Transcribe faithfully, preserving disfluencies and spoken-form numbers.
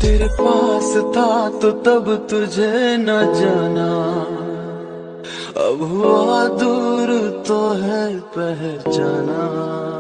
तेरे पास था तो तब तुझे न जाना, अब हुआ दूर तो है पहचाना।